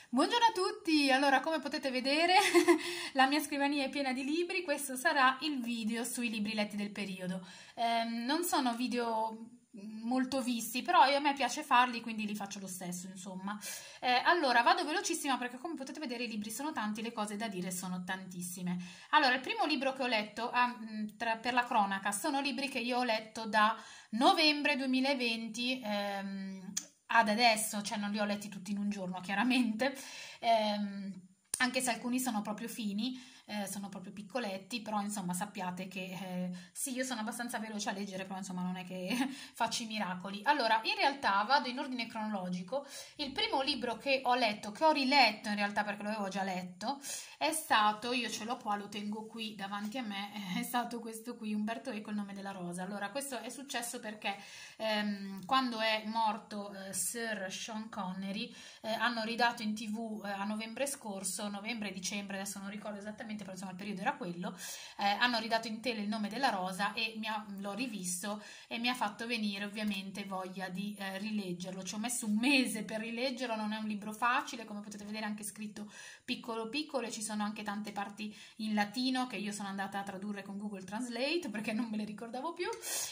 Buongiorno a tutti! Allora, come potete vedere, la mia scrivania è piena di libri. Questo sarà il video sui libri letti del periodo. Non sono video molto visti, però a me piace farli, quindi li faccio lo stesso, insomma. Allora, vado velocissima perché come potete vedere i libri sono tanti, le cose da dire sono tantissime. Allora, il primo libro che ho letto, per la cronaca, sono libri che io ho letto da novembre 2020 ad adesso, cioè non li ho letti tutti in un giorno chiaramente, anche se alcuni sono proprio fini, sono proprio piccoletti, però insomma sappiate che sì, io sono abbastanza veloce a leggere, però insomma non è che faccio i miracoli. Allora, in realtà vado in ordine cronologico. Il primo libro che ho letto, che ho riletto in realtà perché lo avevo già letto, è stato, io ce l'ho qua, lo tengo qui davanti a me, è stato questo qui, Umberto Eco, Il nome della rosa. Allora, questo è successo perché quando è morto Sir Sean Connery, hanno ridato in TV a novembre scorso, novembre-dicembre, adesso non ricordo esattamente, però insomma il periodo era quello, hanno ridato in tele Il nome della rosa e l'ho rivisto e mi ha fatto venire ovviamente voglia di rileggerlo. Ci ho messo un mese per rileggerlo, non è un libro facile, come potete vedere anche scritto piccolo piccolo, e ci sono anche tante parti in latino che io sono andata a tradurre con Google Translate perché non me le ricordavo più,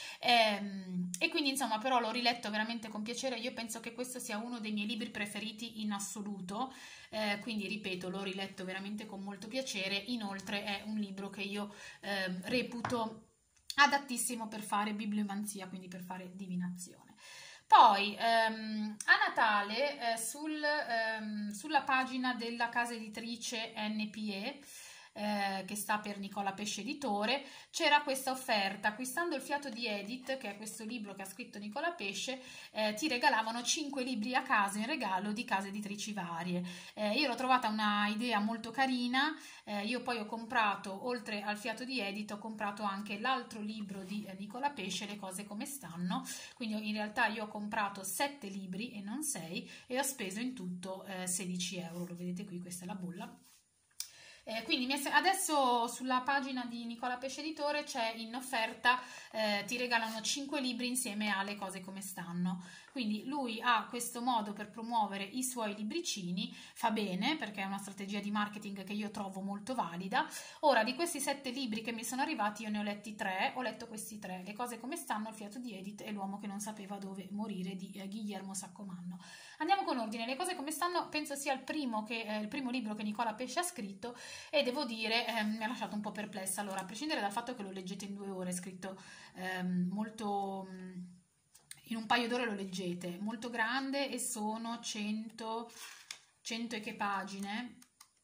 e quindi insomma però l'ho riletto veramente con piacere. Io penso che questo sia uno dei miei libri preferiti in assoluto, quindi ripeto, l'ho riletto veramente con molto piacere. Inoltre è un libro che io reputo adattissimo per fare bibliomanzia, quindi per fare divinazione. Poi a Natale sulla pagina della casa editrice NPE, che sta per Nicola Pesce Editore, c'era questa offerta: acquistando Il fiato di Edith, che è questo libro che ha scritto Nicola Pesce, ti regalavano 5 libri a caso in regalo di case editrici varie. Io l'ho trovata una idea molto carina. Io poi ho comprato, oltre al fiato di Edith, ho comprato anche l'altro libro di Nicola Pesce, Le cose come stanno, quindi in realtà io ho comprato 7 libri e non 6 e ho speso in tutto 16 euro, lo vedete qui, questa è la bolla. Quindi adesso sulla pagina di Nicola Pesce Editore c'è in offerta, ti regalano 5 libri insieme alle cose come stanno. Quindi lui ha questo modo per promuovere i suoi libricini, fa bene perché è una strategia di marketing che io trovo molto valida. Ora, di questi 7 libri che mi sono arrivati io ne ho letti 3, ho letto questi 3, Le cose come stanno, Il fiato di Edith e L'uomo che non sapeva dove morire di Guillermo Saccomanno. Andiamo con ordine. Le cose come stanno penso sia il primo libro che Nicola Pesce ha scritto, e devo dire mi ha lasciato un po' perplessa. Allora, a prescindere dal fatto che lo leggete in 2 ore, è scritto molto, in un paio d'ore lo leggete, molto grande, e sono 100 e che pagine,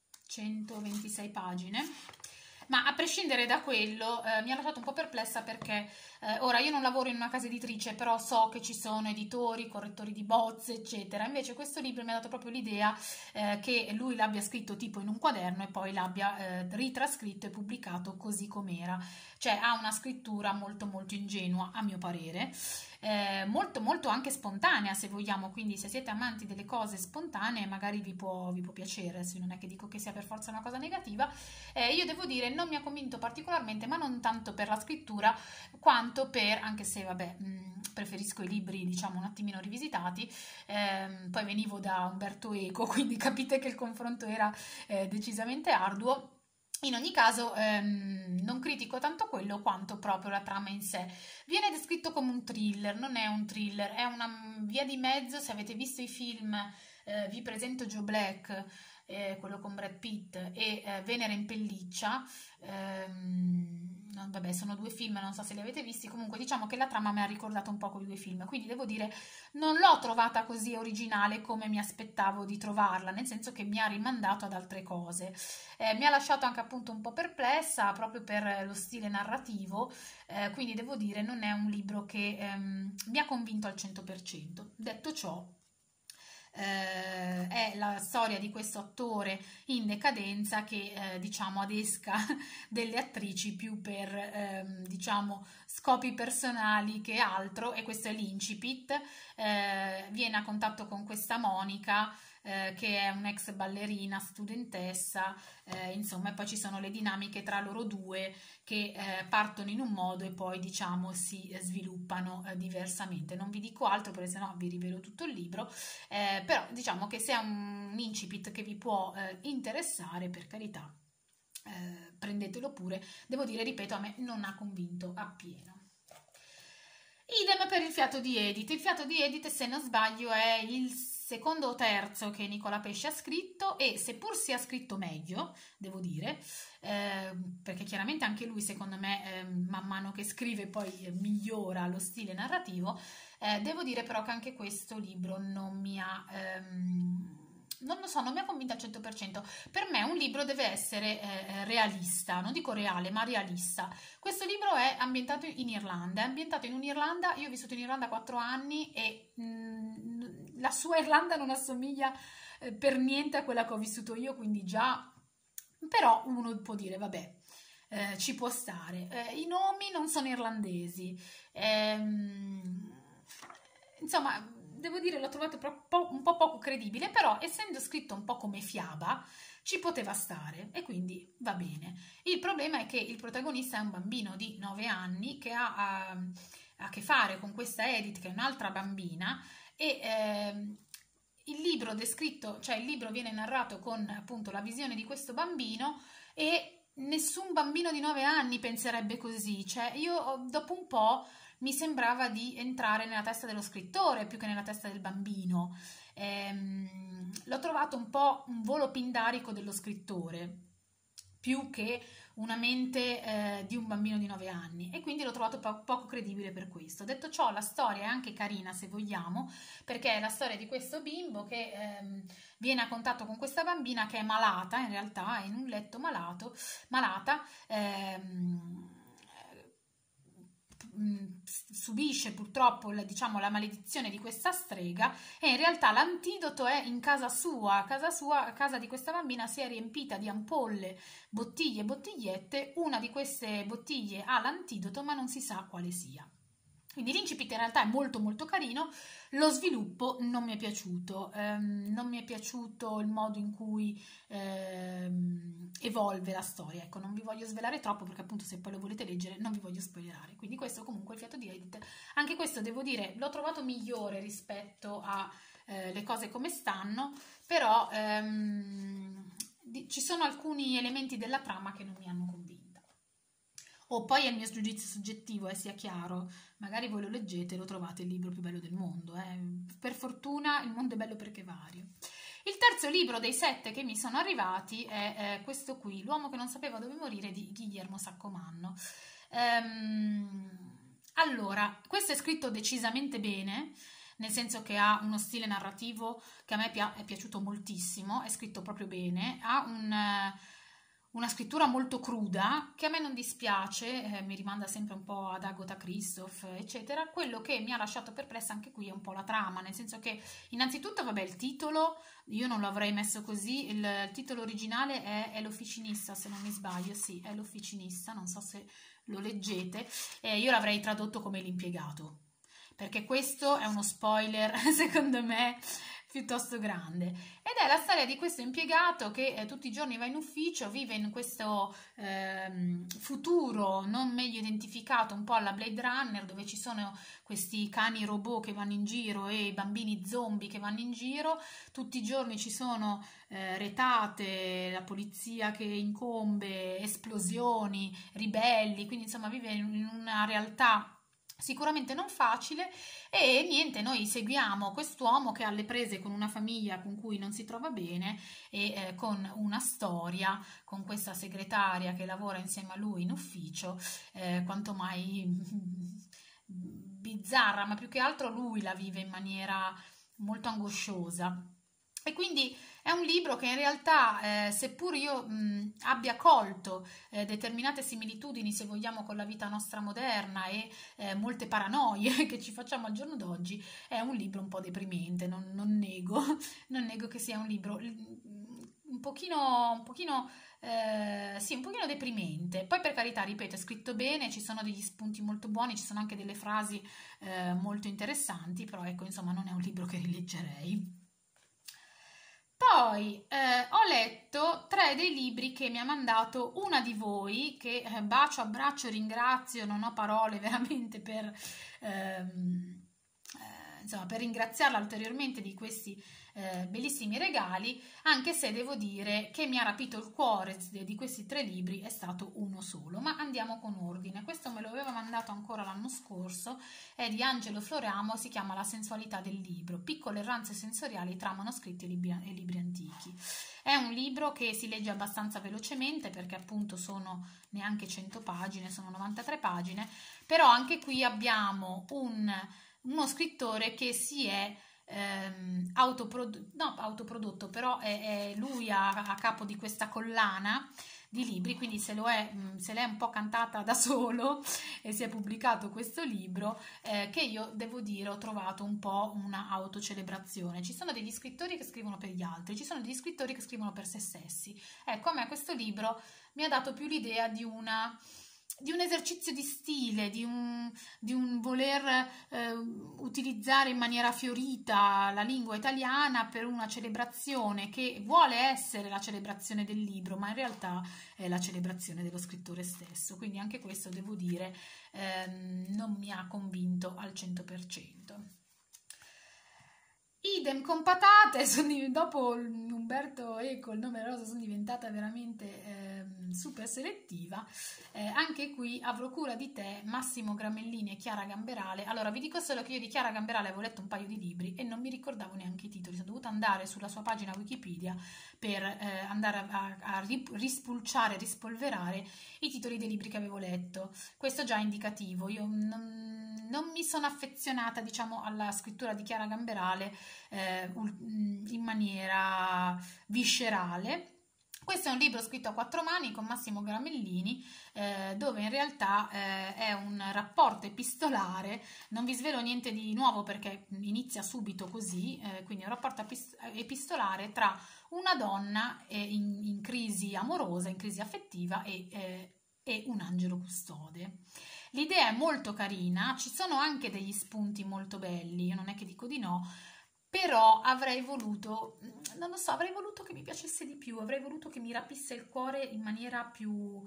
126 pagine. Ma a prescindere da quello mi ha lasciato un po' perplessa perché ora io non lavoro in una casa editrice, però so che ci sono editori, correttori di bozze, eccetera. Invece questo libro mi ha dato proprio l'idea che lui l'abbia scritto tipo in un quaderno e poi l'abbia ritrascritto e pubblicato così com'era. Cioè ha una scrittura molto molto ingenua, a mio parere, molto molto anche spontanea, se vogliamo. Quindi se siete amanti delle cose spontanee magari vi può piacere, se non è che dico che sia per forza una cosa negativa. Io devo dire non mi ha convinto particolarmente, ma non tanto per la scrittura quanto per, anche se vabbè preferisco i libri diciamo un attimino rivisitati, poi venivo da Umberto Eco, quindi capite che il confronto era decisamente arduo. In ogni caso non critico tanto quello quanto proprio la trama in sé. Viene descritto come un thriller, non è un thriller, è una via di mezzo. Se avete visto i film, vi presento Joe Black, quello con Brad Pitt, e Venere in pelliccia. Vabbè, sono 2 film, non so se li avete visti. Comunque diciamo che la trama mi ha ricordato un po' quei 2 film, quindi devo dire non l'ho trovata così originale come mi aspettavo di trovarla, nel senso che mi ha rimandato ad altre cose. Mi ha lasciato anche appunto un po' perplessa proprio per lo stile narrativo, quindi devo dire non è un libro che mi ha convinto al 100%. Detto ciò, è la storia di questo attore in decadenza che diciamo adesca delle attrici più per diciamo scopi personali che altro, e questo è l'incipit. Viene a contatto con questa Monica, che è un'ex ballerina, studentessa, insomma, e poi ci sono le dinamiche tra loro due che partono in un modo e poi diciamo si sviluppano diversamente. Non vi dico altro perché sennò vi rivelo tutto il libro, però diciamo che se è un incipit che vi può interessare, per carità, prendetelo pure. Devo dire, ripeto, a me non ha convinto appieno. Idem per il Fiato di Edith. Il Fiato di Edith, se non sbaglio, è il secondo o terzo che Nicola Pesce ha scritto, e seppur sia scritto meglio, devo dire, perché chiaramente anche lui, secondo me, man mano che scrive poi migliora lo stile narrativo, devo dire però che anche questo libro non mi ha... non lo so, non mi ha convinto al 100%. Per me un libro deve essere realista, non dico reale, ma realista. Questo libro è ambientato in Irlanda, è ambientato in un'Irlanda, io ho vissuto in Irlanda 4 anni e la sua Irlanda non assomiglia per niente a quella che ho vissuto io, quindi già, però uno può dire, vabbè, ci può stare. I nomi non sono irlandesi, insomma, devo dire, l'ho trovato un po' poco credibile, però essendo scritto un po' come fiaba, ci poteva stare e quindi va bene. Il problema è che il protagonista è un bambino di 9 anni che ha a che fare con questa Edith, che è un'altra bambina, e il libro descritto, cioè il libro viene narrato con appunto la visione di questo bambino, e nessun bambino di 9 anni penserebbe così. Cioè io dopo un po' mi sembrava di entrare nella testa dello scrittore più che nella testa del bambino. L'ho trovato un po' un volo pindarico dello scrittore più che una mente di un bambino di 9 anni, e quindi l'ho trovato poco credibile per questo. Detto ciò, la storia è anche carina, se vogliamo, perché è la storia di questo bimbo che viene a contatto con questa bambina che è malata, in realtà è in un letto malata, subisce purtroppo diciamo, la maledizione di questa strega, e in realtà l'antidoto è in casa sua. A casa di questa bambina si è riempita di ampolle, bottiglie e bottigliette. Una di queste bottiglie ha l'antidoto, ma non si sa quale sia. Quindi l'incipit in realtà è molto molto carino, lo sviluppo non mi è piaciuto, non mi è piaciuto il modo in cui evolve la storia. Ecco, non vi voglio svelare troppo perché appunto se poi lo volete leggere non vi voglio spoilerare. Quindi questo comunque è il Fiato di Edith. Anche questo devo dire l'ho trovato migliore rispetto a le cose come stanno, però ci sono alcuni elementi della trama che non mi hanno convinta. O poi è il mio giudizio soggettivo, sia chiaro, magari voi lo leggete e lo trovate il libro più bello del mondo. Per fortuna il mondo è bello perché è vario. Il terzo libro dei 7 che mi sono arrivati è questo qui, L'uomo che non sapeva dove morire, di Guillermo Saccomanno. Allora, questo è scritto decisamente bene, nel senso che ha uno stile narrativo che a me è piaciuto moltissimo, è scritto proprio bene, ha una scrittura molto cruda che a me non dispiace, mi rimanda sempre un po' ad Agatha Christophe, eccetera. Quello che mi ha lasciato perplessa anche qui è un po' la trama, nel senso che innanzitutto, vabbè, il titolo, io non lo avrei messo così, il titolo originale è L'Officinista, se non mi sbaglio, sì, è L'Officinista, non so se lo leggete, io l'avrei tradotto come L'impiegato, perché questo è uno spoiler, secondo me, piuttosto grande, ed è la storia di questo impiegato che tutti i giorni va in ufficio, vive in questo futuro non meglio identificato, un po' alla Blade Runner, dove ci sono questi cani robot che vanno in giro e i bambini zombie che vanno in giro, tutti i giorni ci sono retate, la polizia che incombe, esplosioni, ribelli, quindi insomma vive in una realtà sicuramente non facile. E niente, noi seguiamo quest'uomo che ha le prese con una famiglia con cui non si trova bene e con una storia, con questa segretaria che lavora insieme a lui in ufficio, quanto mai bizzarra, ma più che altro lui la vive in maniera molto angosciosa. E quindi è un libro che in realtà, seppur io abbia colto determinate similitudini, se vogliamo, con la vita nostra moderna e molte paranoie che ci facciamo al giorno d'oggi, è un libro un po' deprimente, non nego che sia un libro un pochino deprimente. Poi, per carità, ripeto, è scritto bene, ci sono degli spunti molto buoni, ci sono anche delle frasi molto interessanti, però ecco, insomma, non è un libro che rileggerei. Poi ho letto 3 dei libri che mi ha mandato una di voi, che bacio, abbraccio, ringrazio, non ho parole veramente per, insomma, per ringraziarla ulteriormente di questi bellissimi regali, anche se devo dire che mi ha rapito il cuore di questi 3 libri è stato uno solo. Ma andiamo con ordine. Questo me lo aveva mandato ancora l'anno scorso, è di Angelo Floramo, si chiama La sensualità del libro, piccole erranze sensoriali tra manoscritti e libri antichi. È un libro che si legge abbastanza velocemente perché appunto sono neanche 100 pagine, sono 93 pagine, però anche qui abbiamo uno scrittore che si è autoprodotto, però è lui a capo di questa collana di libri, quindi se l'è un po' cantata da solo e si è pubblicato questo libro che io devo dire ho trovato un po' una autocelebrazione. Ci sono degli scrittori che scrivono per gli altri, ci sono degli scrittori che scrivono per se stessi. Ecco, a me questo libro mi ha dato più l'idea di un esercizio di stile, di un voler utilizzare in maniera fiorita la lingua italiana per una celebrazione che vuole essere la celebrazione del libro, ma in realtà è la celebrazione dello scrittore stesso. Quindi anche questo, devo dire, non mi ha convinto al 100%. Idem con patate, dopo Umberto Eco, il nome rosa, sono diventata veramente super selettiva. Anche qui Avrò cura di te, Massimo Gramellini e Chiara Gamberale. Allora, vi dico solo che io di Chiara Gamberale avevo letto un paio di libri e non mi ricordavo neanche i titoli, sono dovuta andare sulla sua pagina Wikipedia per andare a rispulciare, rispolverare i titoli dei libri che avevo letto. Questo già è indicativo. Io non mi sono affezionata, diciamo, alla scrittura di Chiara Gamberale in maniera viscerale. Questo è un libro scritto a 4 mani con Massimo Gramellini, dove in realtà è un rapporto epistolare. Non vi svelo niente di nuovo perché inizia subito così, quindi è un rapporto epistolare tra una donna in crisi amorosa, in crisi affettiva e un angelo custode. L'idea è molto carina, ci sono anche degli spunti molto belli, io non è che dico di no, però avrei voluto, non lo so, avrei voluto che mi piacesse di più, avrei voluto che mi rapisse il cuore in maniera più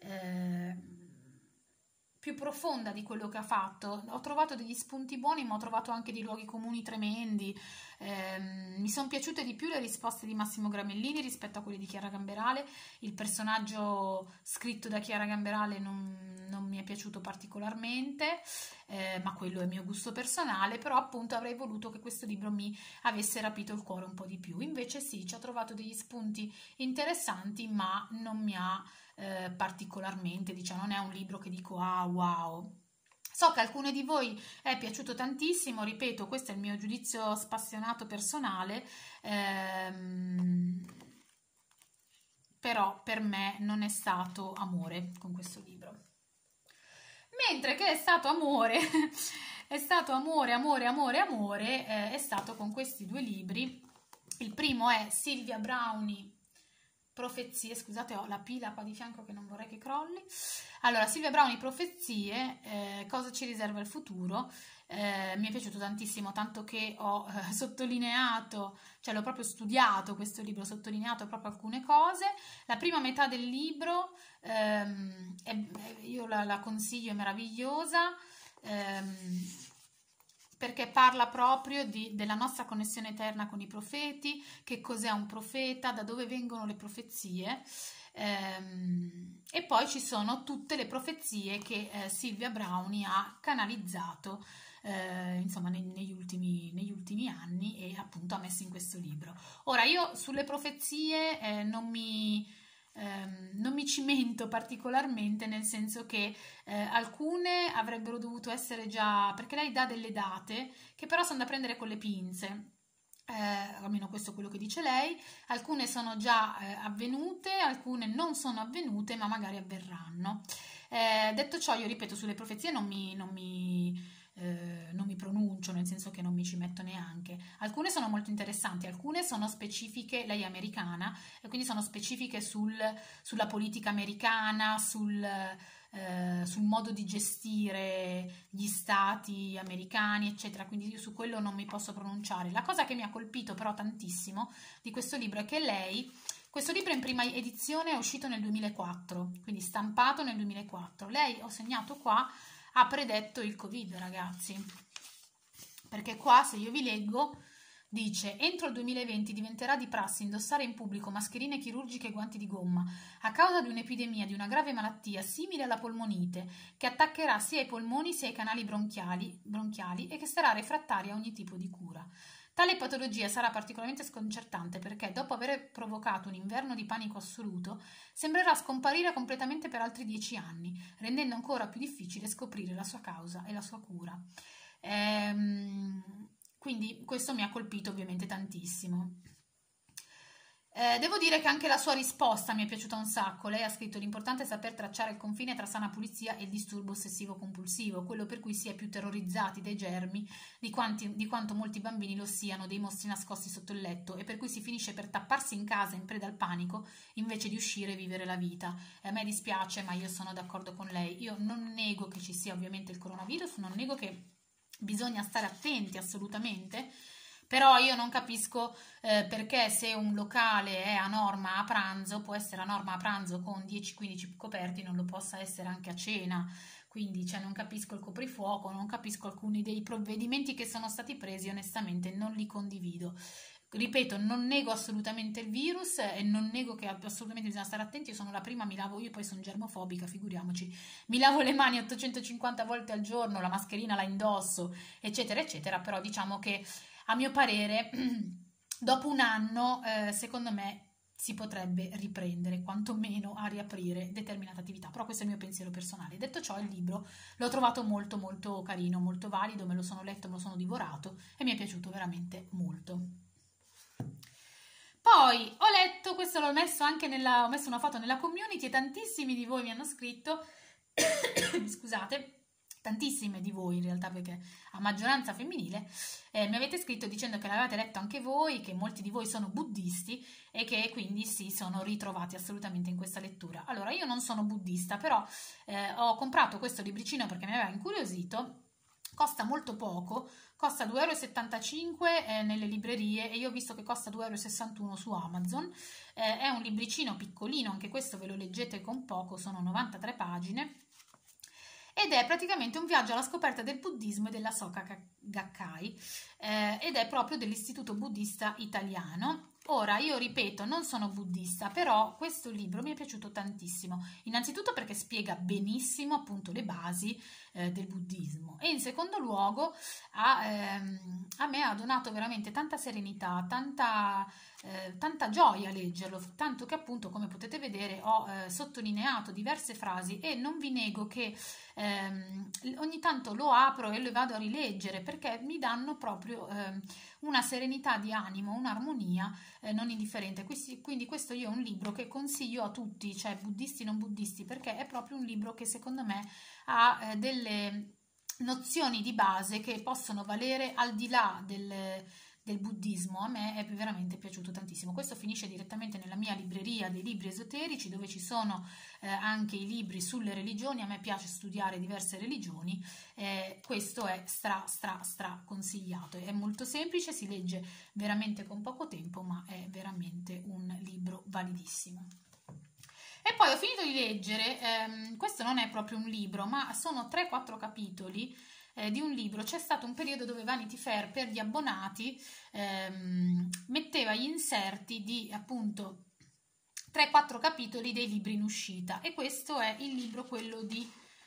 profonda di quello che ha fatto. Ho trovato degli spunti buoni, ma ho trovato anche dei luoghi comuni tremendi. Mi sono piaciute di più le risposte di Massimo Gramellini rispetto a quelle di Chiara Gamberale. Il personaggio scritto da Chiara Gamberale non mi è piaciuto particolarmente, ma quello è il mio gusto personale. Però appunto avrei voluto che questo libro mi avesse rapito il cuore un po' di più. Invece sì, ci ho trovato degli spunti interessanti, ma non mi ha particolarmente, diciamo, non è un libro che dico ah wow. So che a alcune di voi è piaciuto tantissimo, ripeto, questo è il mio giudizio spassionato personale, però per me non è stato amore con questo libro. Mentre che è stato amore, è stato amore, è stato con questi 2 libri. Il primo è Silvia Brownie, Profezie, scusate, ho la pila qua di fianco che non vorrei che crolli. Allora, Silvia Brownie, Profezie, cosa ci riserva il futuro? Mi è piaciuto tantissimo, tanto che ho sottolineato, cioè l'ho proprio studiato questo libro, ho sottolineato proprio alcune cose. La prima metà del libro, io la consiglio, è meravigliosa, perché parla proprio della nostra connessione eterna con i profeti, che cos'è un profeta, da dove vengono le profezie, e poi ci sono tutte le profezie che Silvia Brownie ha canalizzato insomma negli ultimi anni e appunto ha messo in questo libro. Ora io sulle profezie non mi cimento particolarmente, nel senso che alcune avrebbero dovuto essere già, perché lei dà delle date che però sono da prendere con le pinze, almeno questo è quello che dice lei. Alcune sono già avvenute, alcune non sono avvenute ma magari avverranno. Detto ciò, io ripeto, sulle profezie non mi non mi pronuncio, nel senso che non mi ci metto neanche. Alcune sono molto interessanti, alcune sono specifiche, lei è americana, e quindi sono specifiche sulla politica americana, sul modo di gestire gli stati americani, eccetera, quindi io su quello non mi posso pronunciare. La cosa che mi ha colpito però tantissimo di questo libro è che questo libro in prima edizione è uscito nel 2004, quindi stampato nel 2004. Lei, ho segnato qua, ha predetto il Covid, ragazzi, perché qua, se io vi leggo, dice: entro il 2020 diventerà di prassi indossare in pubblico mascherine chirurgiche e guanti di gomma a causa di un'epidemia di una grave malattia simile alla polmonite che attaccherà sia i polmoni sia i canali bronchiali e che sarà refrattaria a ogni tipo di cura. Tale patologia sarà particolarmente sconcertante perché, dopo aver provocato un inverno di panico assoluto, sembrerà scomparire completamente per altri 10 anni, rendendo ancora più difficile scoprire la sua causa e la sua cura. Quindi questo mi ha colpito ovviamente tantissimo. Devo dire che anche la sua risposta mi è piaciuta un sacco. Lei ha scritto: l'importante è saper tracciare il confine tra sana pulizia e il disturbo ossessivo-compulsivo, quello per cui si è più terrorizzati dai germi di quanto molti bambini lo siano dei mostri nascosti sotto il letto, e per cui si finisce per tapparsi in casa in preda al panico invece di uscire e vivere la vita. A me dispiace, ma io sono d'accordo con lei. Io non nego che ci sia ovviamente il coronavirus, non nego che bisogna stare attenti assolutamente, però io non capisco perché, se un locale è a norma a pranzo, può essere a norma a pranzo con 10-15 coperti, non lo possa essere anche a cena. Quindi, cioè, non capisco il coprifuoco, non capisco alcuni dei provvedimenti che sono stati presi, onestamente non li condivido. Ripeto, non nego assolutamente il virus e non nego che assolutamente bisogna stare attenti. Io sono la prima, io poi sono germofobica, figuriamoci, mi lavo le mani 850 volte al giorno, la mascherina la indosso, eccetera, eccetera, però diciamo che, a mio parere, dopo un anno, secondo me, si potrebbe riprendere, quantomeno a riaprire determinate attività, però questo è il mio pensiero personale. Detto ciò, il libro l'ho trovato molto molto carino, molto valido, me lo sono letto, me lo sono divorato e mi è piaciuto veramente molto. Poi ho letto, questo l'ho messo anche ho messo una foto nella community e tantissimi di voi mi hanno scritto, scusate, tantissime di voi in realtà, perché a maggioranza femminile, mi avete scritto dicendo che l'avete letto anche voi, che molti di voi sono buddisti e che quindi si sono ritrovati assolutamente in questa lettura. Allora, io non sono buddista, però ho comprato questo libricino perché mi aveva incuriosito. Costa molto poco, costa 2,75 € nelle librerie, e io ho visto che costa 2,61 € su Amazon. È un libricino piccolino, anche questo ve lo leggete con poco, sono 93 pagine. Ed è praticamente un viaggio alla scoperta del buddismo e della Soka Gakkai, ed è proprio dell'Istituto Buddista Italiano. Ora, io ripeto, non sono buddista, però questo libro mi è piaciuto tantissimo, innanzitutto perché spiega benissimo appunto le basi del buddismo, e in secondo luogo a me ha donato veramente tanta serenità, tanta gioia a leggerlo, tanto che appunto, come potete vedere, ho sottolineato diverse frasi, e non vi nego che ogni tanto lo apro e lo vado a rileggere, perché mi danno proprio una serenità di animo, un'armonia non indifferente. Quindi questo io è un libro che consiglio a tutti, cioè buddisti, non buddisti, perché è proprio un libro che secondo me ha delle nozioni di base che possono valere al di là del buddismo. A me è veramente piaciuto tantissimo. Questo finisce direttamente nella mia libreria dei libri esoterici, dove ci sono anche i libri sulle religioni. A me piace studiare diverse religioni, questo è stra consigliato. È molto semplice, si legge veramente con poco tempo, ma è veramente un libro validissimo. E poi ho finito di leggere, questo non è proprio un libro, ma sono 3-4 capitoli di un libro. C'è stato un periodo dove Vanity Fair, per gli abbonati, metteva gli inserti di appunto 3-4 capitoli dei libri in uscita, e questo è il libro, quello di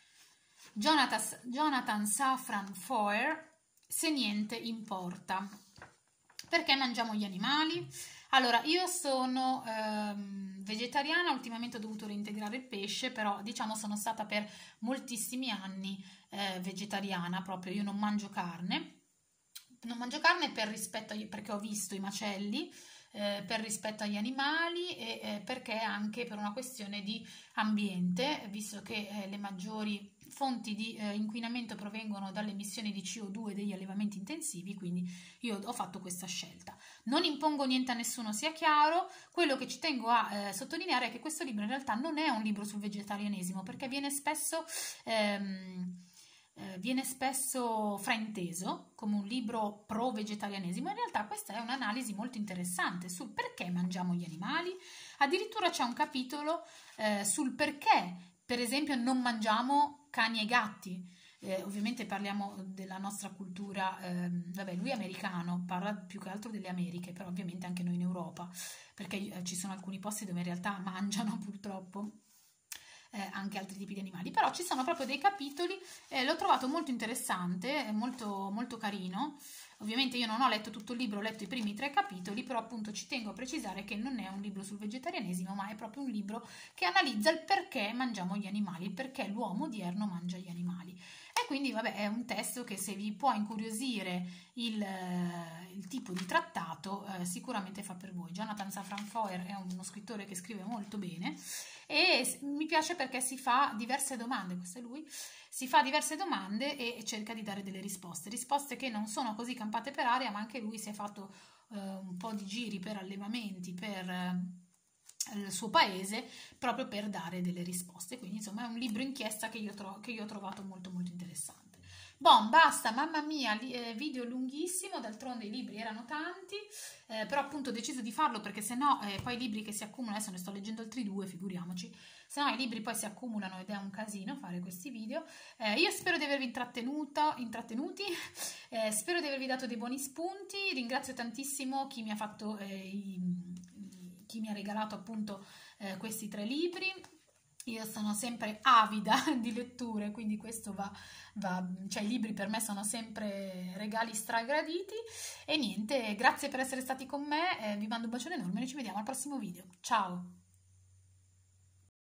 Jonathan Safran Foer, Se niente importa. Perché mangiamo gli animali? Allora, io sono vegetariana, ultimamente ho dovuto reintegrare il pesce, però diciamo sono stata per moltissimi anni vegetariana, proprio io non mangio carne. Non mangio carne per rispetto perché ho visto i macelli, per rispetto agli animali, e perché anche per una questione di ambiente, visto che le maggiori fonti di inquinamento provengono dalle emissioni di CO2 degli allevamenti intensivi, quindi io ho fatto questa scelta. Non impongo niente a nessuno, sia chiaro. Quello che ci tengo a sottolineare è che questo libro in realtà non è un libro sul vegetarianesimo, perché viene spesso frainteso come un libro pro vegetarianesimo. In realtà questa è un'analisi molto interessante sul perché mangiamo gli animali. Addirittura c'è un capitolo sul perché, per esempio, non mangiamo cani e gatti. Ovviamente parliamo della nostra cultura, vabbè, lui è americano, parla più che altro delle Americhe, però ovviamente anche noi in Europa, perché ci sono alcuni posti dove in realtà mangiano purtroppo anche altri tipi di animali, però ci sono proprio dei capitoli, l'ho trovato molto interessante, molto, molto carino. Ovviamente io non ho letto tutto il libro, ho letto i primi 3 capitoli, però appunto ci tengo a precisare che non è un libro sul vegetarianesimo, ma è proprio un libro che analizza il perché mangiamo gli animali, il perché l'uomo odierno mangia gli animali. E quindi vabbè, è un testo che, se vi può incuriosire il tipo di trattato, sicuramente fa per voi. Jonathan Safran Foer è uno scrittore che scrive molto bene e mi piace perché si fa diverse domande, questo è lui, si fa diverse domande e cerca di dare delle risposte che non sono così campate per aria, ma anche lui si è fatto un po' di giri per allevamenti, per il suo paese, proprio per dare delle risposte. Quindi insomma è un libro inchiesta che io ho trovato molto molto interessante. Bon, basta, mamma mia, video lunghissimo, d'altronde i libri erano tanti, però appunto ho deciso di farlo perché sennò poi i libri che si accumulano, adesso ne sto leggendo altri 2, figuriamoci, sennò i libri poi si accumulano ed è un casino fare questi video. Io spero di avervi intrattenuti, spero di avervi dato dei buoni spunti, ringrazio tantissimo chi mi ha fatto chi mi ha regalato appunto questi 3 libri. Io sono sempre avida di letture, quindi questo cioè i libri per me sono sempre regali stragraditi. E niente, grazie per essere stati con me, vi mando un bacione enorme e ci vediamo al prossimo video. Ciao!